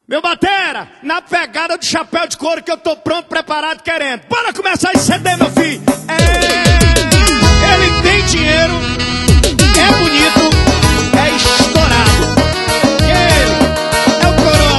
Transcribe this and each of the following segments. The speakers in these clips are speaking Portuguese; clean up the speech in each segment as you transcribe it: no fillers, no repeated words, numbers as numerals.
Meu batera, na pegada do chapéu de couro que eu tô pronto, preparado, querendo. Bora começar esse CD, meu filho. Ele tem dinheiro, é bonito, é estourado. Ele é o Coroa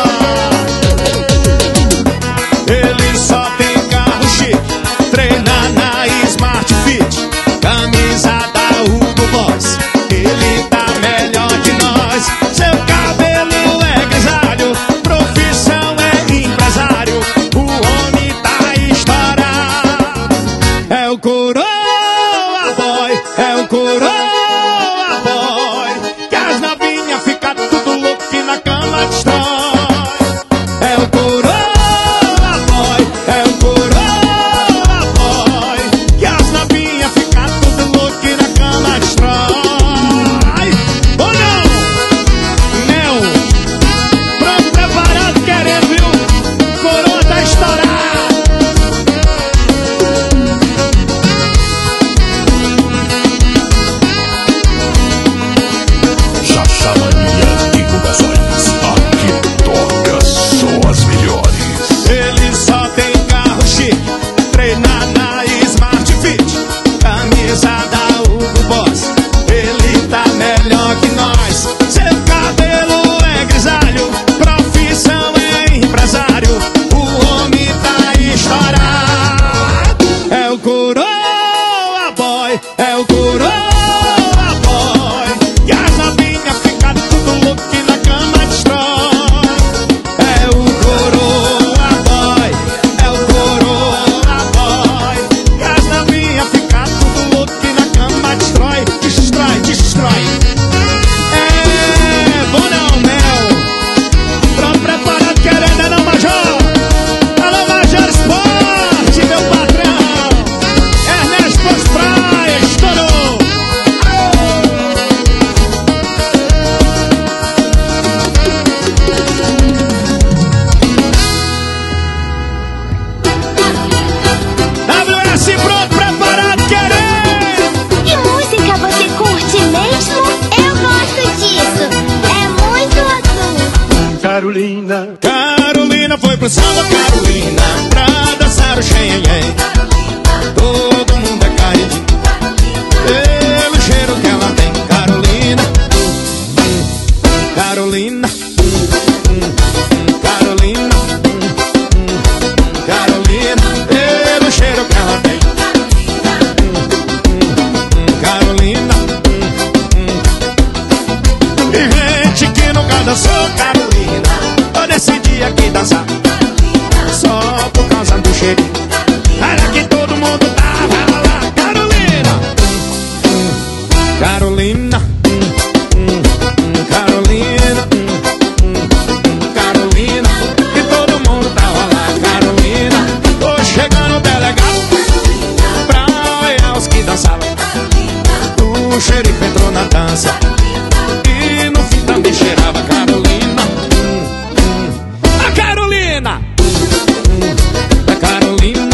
Boy. Ele só tem carro chique, treina na Smart Fit, camisa da Hugo Boss. Ele tá melhor que nós. Seu cabelo é grisalho, profissão é empresário. O homem tá estourado. É o Coroa Boy, é o Coroa Boy, que as novinhas ficam tudo louco que na cama destrói. É o Coroa Boy, é o Coroa Boy, que as novinhas ficam tudo louco que na cama destrói. Ou não? Mel, pronto, preparado, querendo, viu? Coroa tá estourado. Chacha Mania Divulgações, aqui toca só as melhores. Ele só tem carro chique, treina na Smart Fit, camisa da Hugo Boss. Ele tá melhor que nós. Seu cabelo é grisalho, profissão é empresário. O homem tá estourado. É o Coroa Boy, é o Coroa Boy, que as novinhas ficam tudo louco que na cama destrói. É o Coroa Boy, é o Coroa Boy, que as novinhas ficam tudo louco que na cama destrói. Destrói, destrói. É bom não, Mel. Pronto, preparado, querendo, é não, Major. Alô, Major Esporte, meu patrão. Ernesto Pós Praia, estourou. WS, pronto, preparado, querendo. Que música você curte mesmo? Eu gosto disso. É muito azul. Carolina, Carolina foi pro samba, Carolina, pra dançar o xenhen. Todo mundo é caidinho pelo cheiro que ela tem. Carolina, Carolina, Carolina, Carolina, pelo cheiro que ela tem. Carolina, e gente que nunca dançou, Carolina, eu decidi aqui dançar só por causa do cheirinho. Era que todo mundo tava lá. Carolina, Carolina, Carolina, Carolina, que todo mundo tava lá. Carolina, tô chegando o delegado pra olhar os que dançavam. O xerife entrou na dança e no fim também cheirava. Carolina, a Carolina, a Carolina.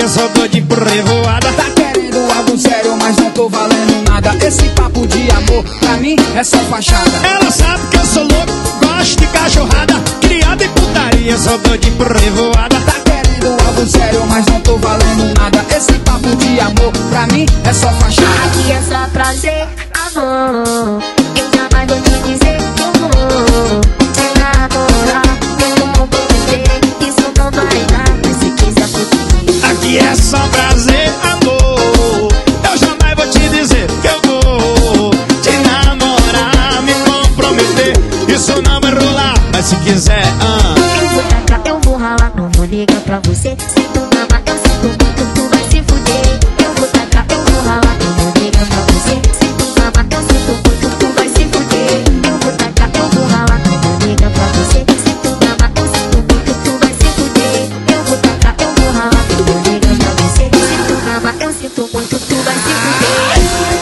putaria, só doidinho por revoada. Tá querendo algo sério, mas não tô valendo nada. Esse papo de amor, pra mim, é só fachada. Ela sabe que eu sou louco, gosto de cachorrada. Criado em putaria, só doidinho por revoada. Tá querendo algo sério, mas não tô valendo nada. Esse papo de amor, pra mim, é só fachada. Aqui é só prazer, amor. Eu jamais vou te dizer que eu vou te namorar. Eu vou prometer, isso não vai dar. Mas se quiser fugir, aqui é só prazer, amor. Eu jamais vou te dizer que eu vou te namorar, me comprometer. Isso não vai rolar, mas se quiser, eu vou tacar, eu vou ralar. Não vou ligar pra você. Se tu mamar, eu sinto muito, tu vai se fuder. Eu vou tacar, eu vou ralar. Não vou ligar pra você. Se tu mamar, eu sinto muito, tu vai se fuder. Eu vou tacar, eu vou ralar. Não vou ligar pra você. Se tu mamar, eu sinto muito, tu vai se fuder. Eu vou tacar, eu vou ralar. Não vou ligar pra você. Se tu mamar, eu sinto muito, tu vai se fuder.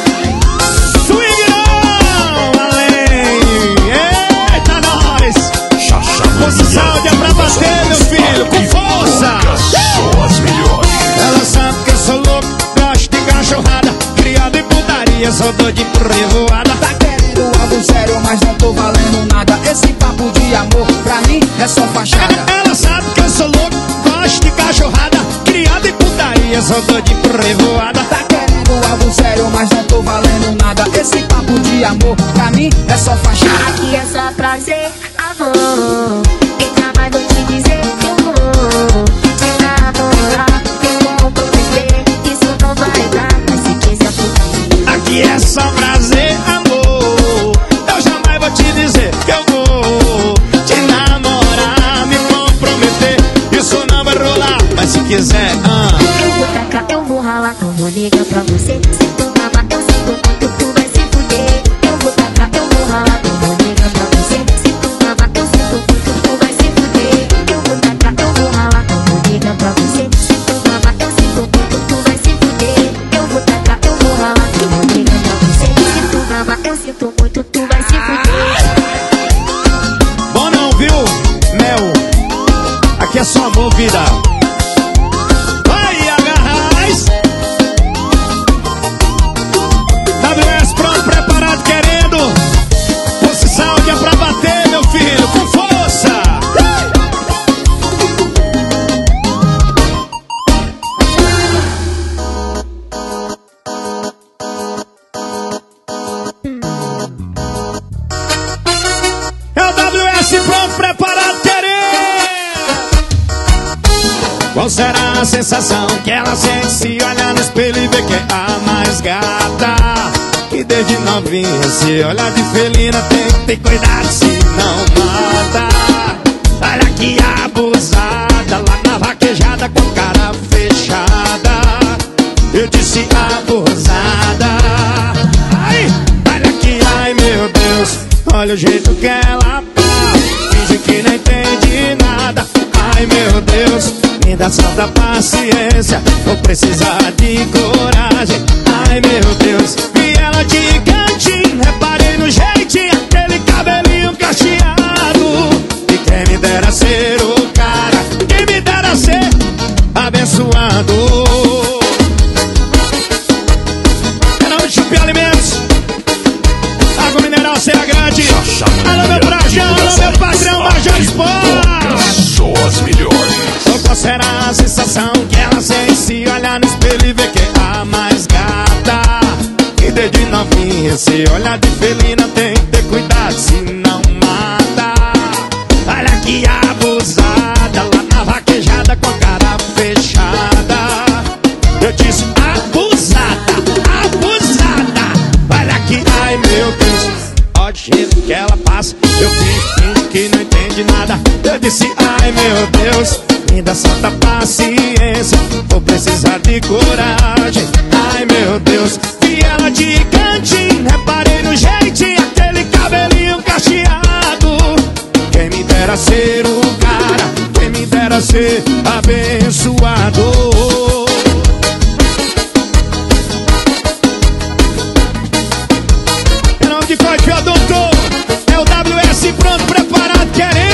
swingão, além. Eita, nós. Posição de é pra bater, meu filho, com força. Só as melhores. Ela sabe que eu sou louco, gosto de cachorrada. Criado em putaria, sou doidinho por revoada. Tá querendo algo sério, mas não tô valendo nada. Esse papo de amor, pra mim, é só fachada. Ela sabe que eu sou louco, gosto de cachorrada. Criado em putaria, sou doidinho por revoada. Tá querendo algo sério, mas não tô valendo nada. Esse papo de amor, pra mim, é só fachada. Aqui é só prazer, amor. Eu jamais vou te dizer que eu vou te namorar. Eu vou prometer, isso não vai dar. Mas se quiser fugir, Aqui é só prazer, amor. Eu jamais vou te dizer que eu vou te namorar, me comprometer. Isso não vai rolar, mas se quiser, eu vou tacar, eu vou ralar. Não vou ligar pra você. Se tu mamar, eu sinto muito, tu vai se fuder. Eu vou tacar, eu vou ralar. Não vou ligar pra você. Se tu mamar, eu sinto muito, tu vai se fuder. Eu vou tacar, eu vou ralar. Não vou ligar pra você. Se tu mamar, eu sinto muito, tu vai se fuder. Eu vou tacar, eu vou ralar. Não vou ligar pra você. Se tu mamar, eu sinto muito, tu vai se fuder. bom não, viu, Mel? Aqui é só amor, vida. Vai, agarrais. WS pronto, preparado, querendo. Posição de é pra bater, meu filho, com força. É o WS pronto, preparado, querendo. Qual será a sensação que ela sente se olhar no espelho e ver que é a mais gata? Que desde novinha se olhar de felina tem que ter cuidado se não mata. Olha que abusada, lá na vaquejada com cara fechada. Eu disse abusada. Ai, olha que, ai meu Deus, olha o jeito que ela tá. Finge que não entende nada. Ai meu Deus, me dá santa paciência, vou precisar de coragem. Ai meu Deus, vi ela de cantinho, reparei no jeitinho, aquele cabelinho cacheado. E quem me dera ser o cara, quem me dera ser abençoado. Canal de Chupi Alimentos, Água Mineral Serra Grande. Alô meu Brajão, alô meu patrão Major Esporte. Só as melhores. Qual será a sensação que ela sente se olhar no espelho e ver que é a mais gata? E desde novinha se olhar de felina tem que ter cuidado se não mata. Olha que abusada, lá na vaquejada com a cara fechada. Eu disse abusada, abusada. Olha que, ai meu Deus, olha o jeito que ela passa. Eu finge que não entende nada. Eu disse ai meu Deus, me dá santa paciência, vou precisar de coragem. Ai meu Deus, vi ela de cantinho, reparei no jeitinho, aquele cabelinho cacheado. Quem me dera ser o cara, quem me dera ser abençoado. É nome de foi, fio doutor. É o WS pronto, preparado, querendo.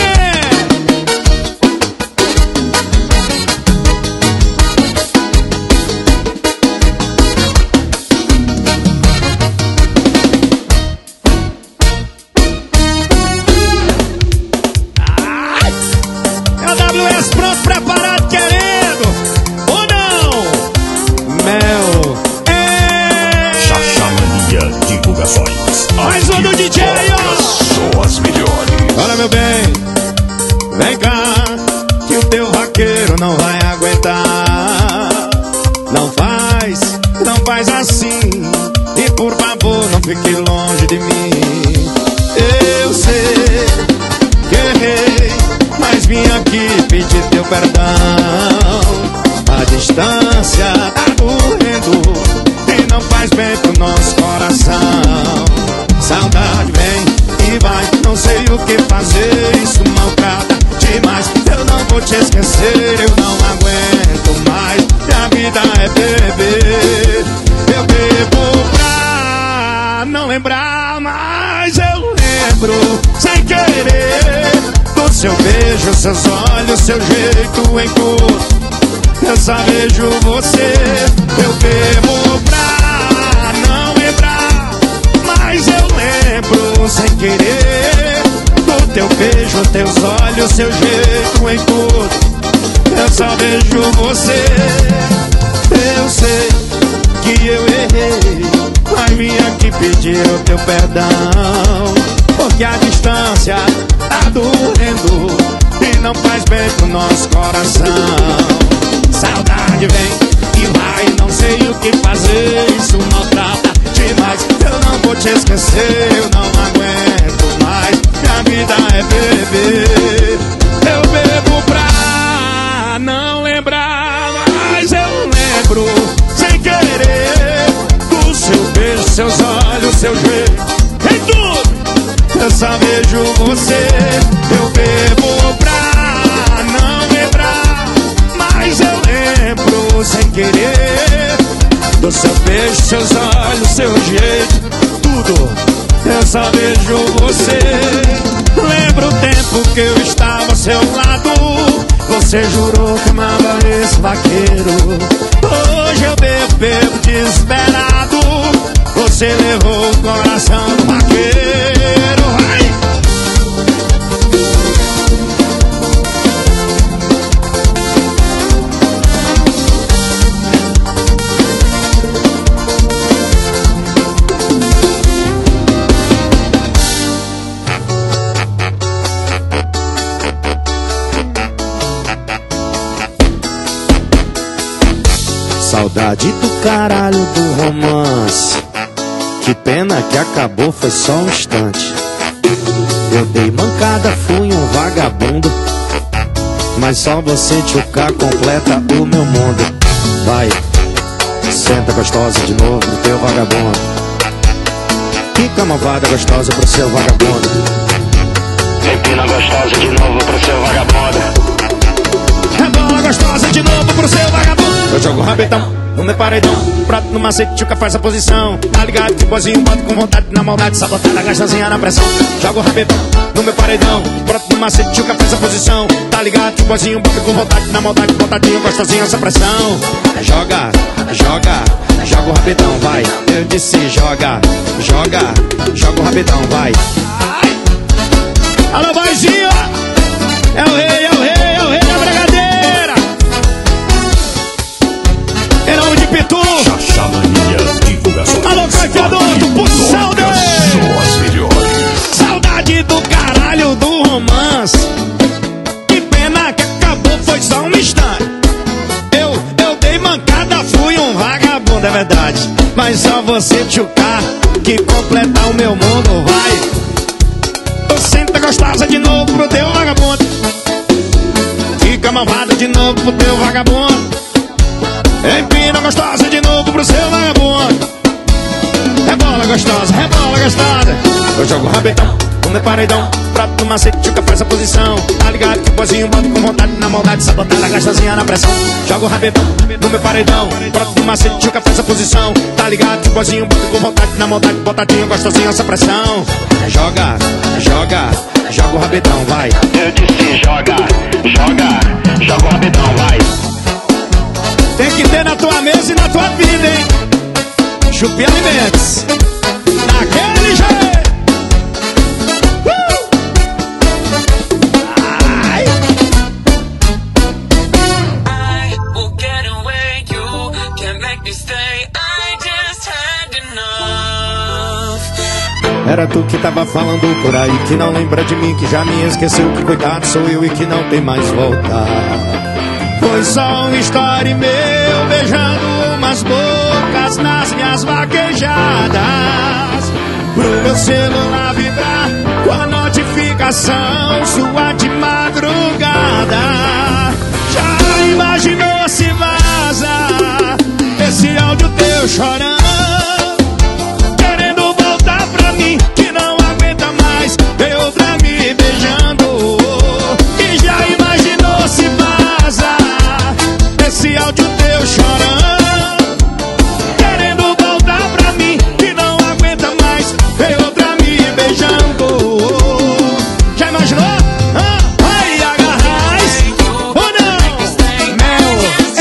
não vai aguentar. Não faz assim. E por favor, não fique longe de mim. Eu sei que errei, mas vim aqui pedir teu perdão. A distância tá doendo e não faz bem pro nosso coração. Saudade vem e vai, não sei o que fazer. Isso maltrata demais. Eu não vou te esquecer, eu não aguento mais. Minha vida é beber. Eu bebo pra não lembrar, mas eu lembro sem querer do seu beijo, seus olhos, seu jeito em cor. Eu só vejo você. Eu bebo pra não lembrar, mas eu lembro sem querer do teu beijo, teus olhos, seu jeito em tudo. Eu só vejo você. Eu sei que eu errei, mas vim aqui pedir o teu perdão. Porque a distância tá doendo e não faz bem pro nosso coração. Saudade vem e vai, não sei o que fazer. Isso maltrata demais. Eu não vou te esquecer, eu não aguento mais. Minha vida é beber. Eu bebo pra não lembrar, mas eu lembro sem querer do seu beijo, seus olhos, seu jeito, em tudo. Eu só vejo você. Eu bebo pra não lembrar, mas eu lembro sem querer do seu beijo, seus olhos, seu jeito, tudo. Eu só vejo você. Lembro o tempo que eu estava ao seu lado. Você jurou que amava esse vaqueiro. Hoje eu bebo desesperado. Você levou o coração do vaqueiro. Ai! Saudade do caralho do romance. Que pena que acabou, foi só um instante. Eu dei mancada, fui um vagabundo, mas só você tchucar completa o meu mundo. Vai, senta gostosa de novo pro teu vagabundo. Fica malvada gostosa pro seu vagabundo. Empina gostosa de novo pro seu vagabundo. Rebola gostosa de novo pro seu vagabundo. Eu jogo rabetão no meu paredão, prato no macete, tchuca faz a posição. Tá ligado que bozinho, boto com vontade, na maldade, sabotada, gastazinha na pressão. Jogo rabetão no meu paredão, prato no macete, tchuca faz a posição. Tá ligado que bozinho, boto com vontade, na maldade, botadinho, gostosinha essa pressão. Joga, joga, joga o rabetão, vai. Eu disse joga, joga, joga o rabetão, vai. Alô, vozinho! É o rei, é o rei, é o rei da brigadeira. Em nome de Pitu. Alô, campeador do Pulsão Saudade do caralho do romance. Que pena que acabou, foi só um instante. Eu dei mancada, fui um vagabundo, é verdade. Mas só você tchucar que completar o meu mundo, vai. Senta gostosa de novo pro teu vagabundo. Fica malvada de novo pro teu vagabundo. Empina gostosa de novo pro seu vagabundo. Rebola gostosa, rebola gostosa. Eu jogo rabetão no meu paredão, prato no macete, tchuca faz a posição. Tá ligado que o bozinho bota com vontade, na maldade, sabotada, gastazinha na pressão. Jogo rabetão no meu paredão, prato no macete, tchuca faz a posição. Tá ligado que o bozinho bota com vontade, na maldade, botadinho, gostosinha essa pressão. Joga, joga, joga o rabetão, vai. Eu disse joga, joga, joga o rabetão, vai. Tem que ter na tua mesa e na tua vida, hein? Chupi Alimentos. Daquele jeito. Ai. I will get away, you can't make me stay. I just had enough. Era tu que tava falando por aí, que não lembra de mim, que já me esqueceu, que cuidado sou eu e que não tem mais volta. Foi só uma story meu beijando umas bocas nas minhas vaquejadas, pro meu celular vibrar com a notificação sua de madrugada. Já imaginou se vaza esse áudio teu chorando, querendo voltar pra mim, que não aguenta mais ver outra me beijando? E já imaginou se vaza esse áudio teu chorando, querendo voltar pra mim, que não aguenta mais ver outra me beijando? Já imaginou? Ai, agarrais ou não? Mel,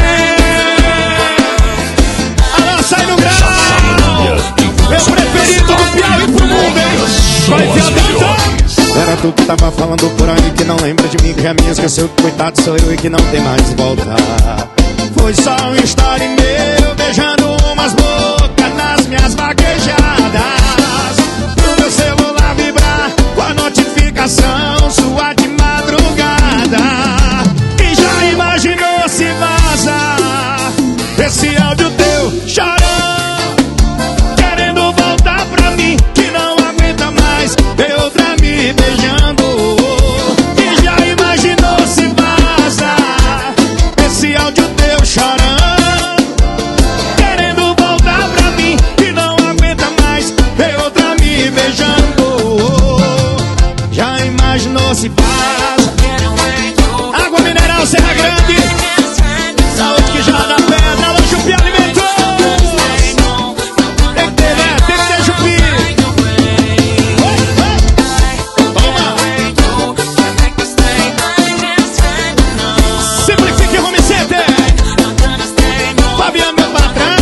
alô, sai no grau, meu preferido do Piauí pro mundo, hein? Vai ver a dança. Era tu que tava falando por aí, que não lembra de mim, que já me esqueceu, que coitado sou eu e que não tem mais volta. Foi só um story meu beijando umas bocas nas minhas vaquejadas, pro meu celular vibrar com a notificação sua de madrugada. E já imaginou se vaza esse áudio teu chorando, querendo voltar pra mim, que não aguenta mais ver outra me beijando? E já imaginou se vaza esse áudio teu chorando, querendo voltar pra mim, que não aguenta mais ver outra me beijando? Já imaginou se vaza? Água mineral Serra Grande, saúde que já dá pedra, alô Chupi Alimentos. Tem que ter, né? Tem que ter Chupi. Toma. Simplifique Home Center. Fabiano, meu patrão.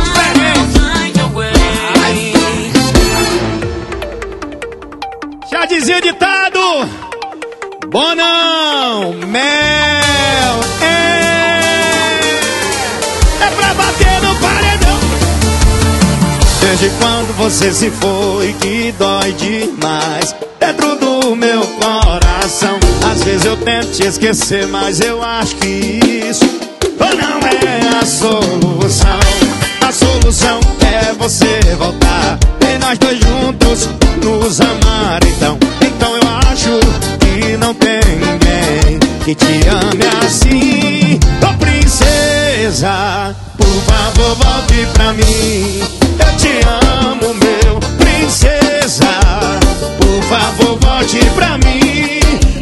Já dizia o ditado: bom não, mel, é pra bater no paredão. Desde quando você se foi que dói demais dentro do meu coração. Às vezes eu tento te esquecer, mas eu acho que isso não é a solução. A solução é você voltar e nós dois juntos nos amar. Então eu acho que não tem ninguém que te ame assim. Ô princesa, por favor volte pra mim. Eu te amo, meu princesa, por favor volte pra mim.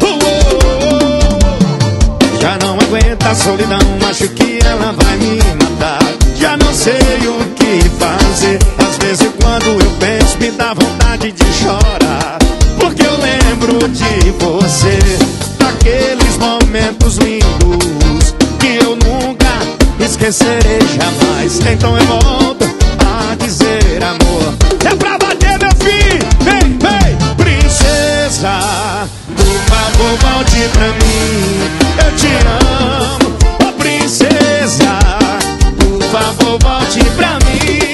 Já não aguento a solidão, acho que ela vai me matar. Já não sei o que fazer. Às vezes quando eu penso me dá vontade de chorar, porque eu lembro de você, daqueles momentos lindos que eu nunca esquecerei jamais. Então eu volto a dizer, amor, é pra bater, meu filho. Vem, vem, princesa, por favor volte pra mim. Eu te amo, ô princesa, por favor volte pra mim.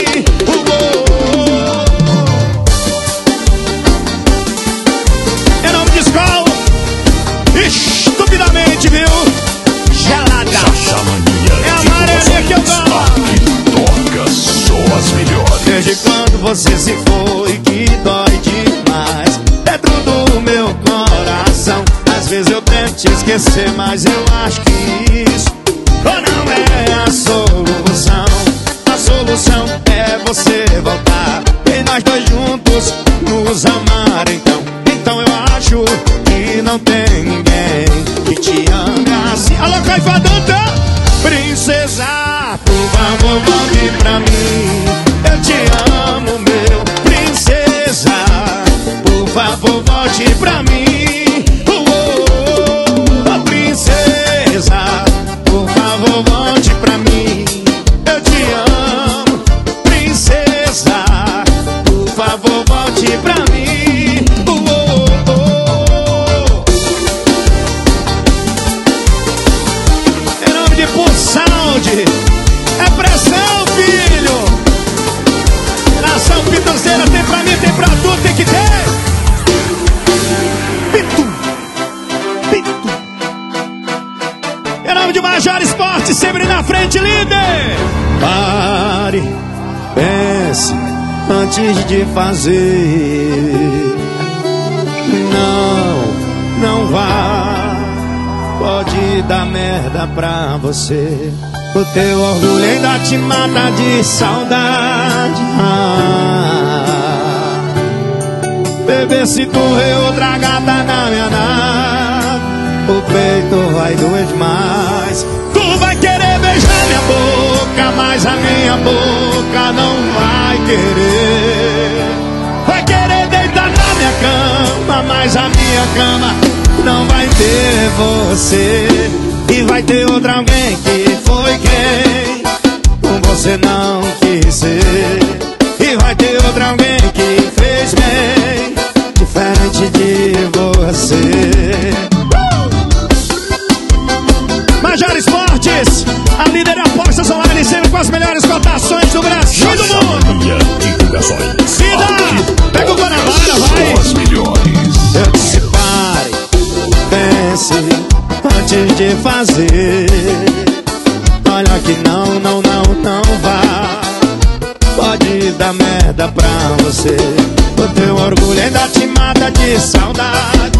Em nome de Skol, estupidamente, viu? Gelada. É a amarelinha que eu gosto. Toca só as melhores. Desde quando você se foi que dói demais dentro do meu coração. Às vezes eu tento te esquecer, mas eu acho que isso não é a solução. A solução é você voltar e nós dois juntos nos amar. Então eu acho que não tem ninguém que te ame assim. Alô, Caifadanta! Princesa, por favor volte pra mim. Eu te amo, meu princesa, por favor volte pra mim. Princesa, por favor volte pra mim. Eu te amo, princesa, por favor volte pra mim. Em nome de Pulsound, é pressão, filho. Esporte sempre na frente, líder. Pare, pense antes de fazer. Não vá. Pode dar merda pra você. O teu orgulho ainda te mata de saudade. Bebê, se tu vê outra gata na minha nave, o peito vai doer demais. Tu vai querer beijar minha boca, mas a minha boca não vai querer. Vai querer deitar na minha cama, mas a minha cama não vai ter você. E vai ter outra alguém que foi quem você não quis ser. E vai ter outra alguém que fez bem, diferente de você. Major Esportes, a líder de apostas online, sempre com as melhores cotações do Brasil e do mundo. Cida, pega o Guanabara, vai. Eu disse pare, pense antes de fazer. Olha que não vá. Pode dar merda pra você. O teu orgulho ainda te mata de saudade.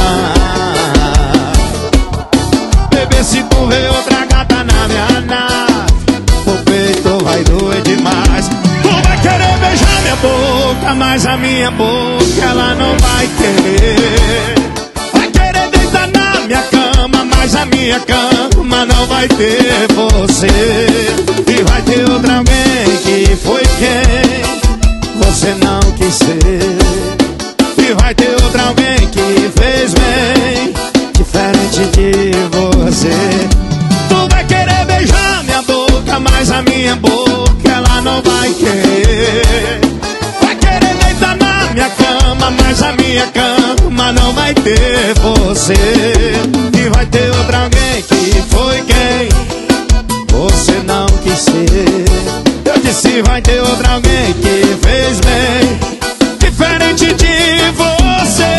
Bebê, se tu vê outra gata na minha nave, o peito vai doer demais. Tu vai querer beijar minha boca, mas a minha boca ela não vai querer. Vai querer deitar na minha cama, mas a minha cama não vai ter você. E vai ter outra alguém que foi quem você não quis ser. E vai ter outra alguém que fez bem, diferente de você. Tu vai querer beijar minha boca, mas a minha boca ela não vai querer. Vai querer deitar na minha cama, mas a minha cama não vai ter você. E vai ter outra alguém que foi quem você não quis ser. Eu disse vai ter outra alguém que fez bem, diferente de você.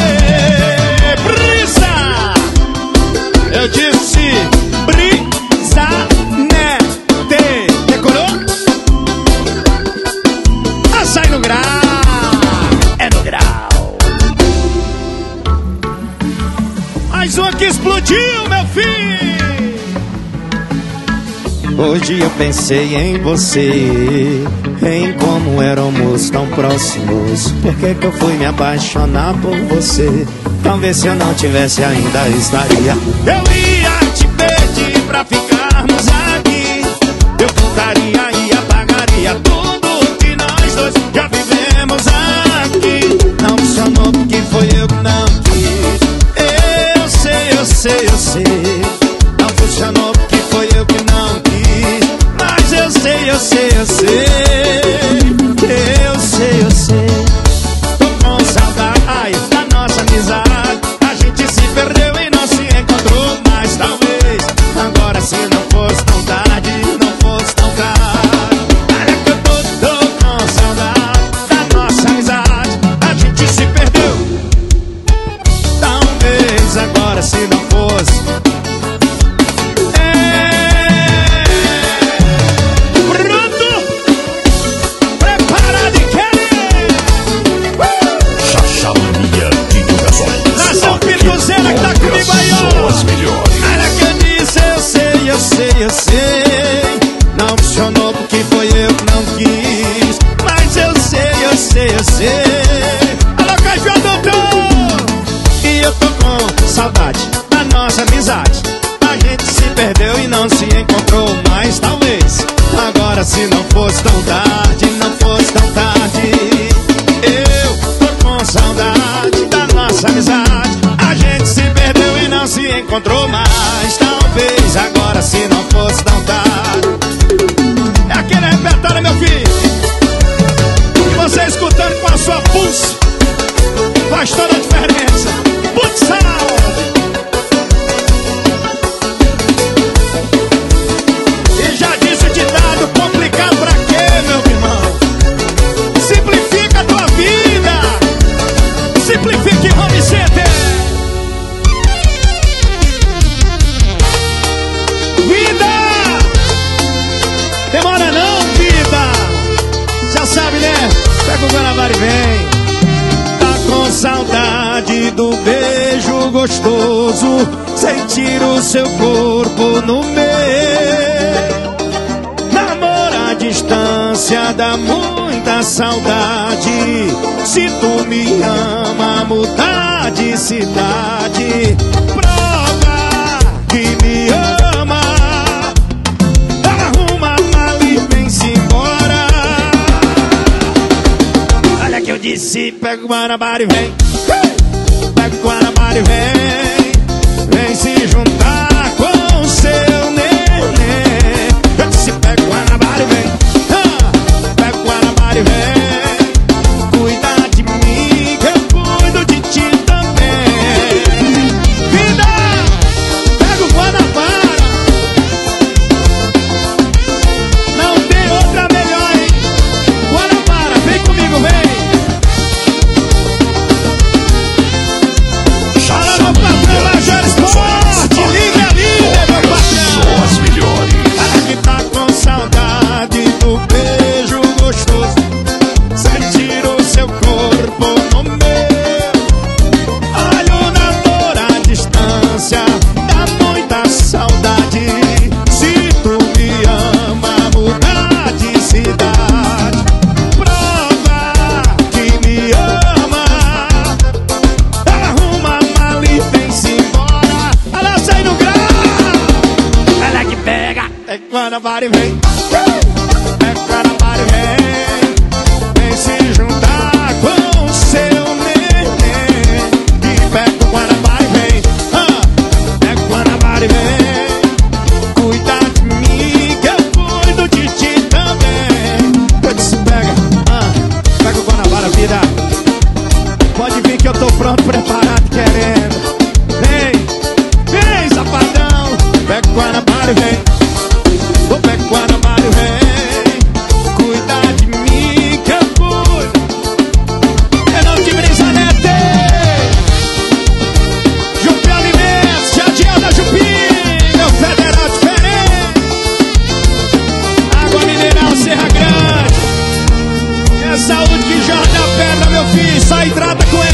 Brisa! Eu disse brisa, né? Decorou? Sai no grau. É no grau. Mais uma que explodiu, meu filho. Hoje eu pensei em você, em como éramos tão próximos. Por que eu fui me apaixonar por você? Talvez se eu não tivesse ainda estaria. Eu ia te pedir pra ficarmos aqui. Eu voltaria e apagaria tudo que nós dois já vivemos aqui. Não funcionou porque foi eu que não quis. Eu sei. Não funcionou porque foi eu que não quis. Mas eu sei. Tô com saudade da nossa amizade. A gente se perdeu e não se encontrou mais. Talvez agora se não fosse tão tarde, não fosse tão tarde. Olha que eu tô com saudade da nossa amizade. A gente se perdeu. Talvez agora se não fosse. Eu sei, não funcionou porque foi eu que não quis. Mas eu sei. Alô, Caixa Doutor! E eu tô com saudade da nossa amizade. A gente se perdeu e não se encontrou mais. Talvez agora se não fosse tão tarde, não fosse tão tarde. Eu tô com saudade da nossa amizade. A gente se perdeu e não se encontrou mais. Talvez agora se não fosse tão tarde. É aquele repertório, meu filho, que você escutando com a sua pulse faz toda a diferença. Futsal! E já disse o ditado, complicado pra quê, meu irmão? Simplifica a tua vida. Simplifique Home Center. Vida! gostoso, sentir o seu corpo no meu. Namoro à distância dá muita saudade. Se tu me ama, mudar de cidade. Prova que me ama. Arruma a mala e vem-se embora. Olha que eu disse, pega o Guanabara e vem. Pega o Guanabara e vem. Vem se juntar com o seu neném. Eu disse, pega o Guanabara e vem. Pega o Guanabara e vem. Cuida de mim que eu cuido de ti também. Vida, pega o Guanabara. Não tem outra melhor, hein? Guanabara, vem comigo, vem. Fala, meu patrão, Major Esporte. Liga ali, meu patrão. Só as melhores. Ela que tá com saudade do beijo gostoso, sentir o seu corpo no meu. Olha o namoro à distância, dá muita saudade. Se tu me ama, mudar de cidade. Prova que me ama. Arruma a mala e vem-se embora. Olha, sai no grau. Ela que pega, é Guanabara e vem. É Guanabara e vem. Vem se juntar com o seu neném. E pega o Guanabara e vem. Pega o Guanabara e vem. Cuida de mim que eu cuido de ti também. Eu disse, pega, pega o Guanabara, vida. Pode vir que eu tô pronto, preparado, querendo. Vem, vem, safadão. Pega o Guanabara e vem. Vou pegar o Guanabara e vem. Cuida de mim que eu cuido. É não de Brisanete. Jupi Alimentos, Jardim da Jupi. Meu federal diferente. Água mineral Serra Grande. É saúde que jorda a pedra, meu filho. Sai e trata com